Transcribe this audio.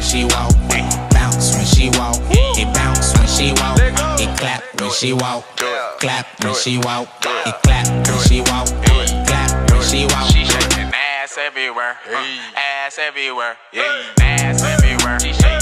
she walk, bounce when she walk, it bounce when she walk, it clap when she walk, clap when she walk, it clap when she walk, clap when she walk. She shaking ass everywhere, ass everywhere, ass everywhere. She shaking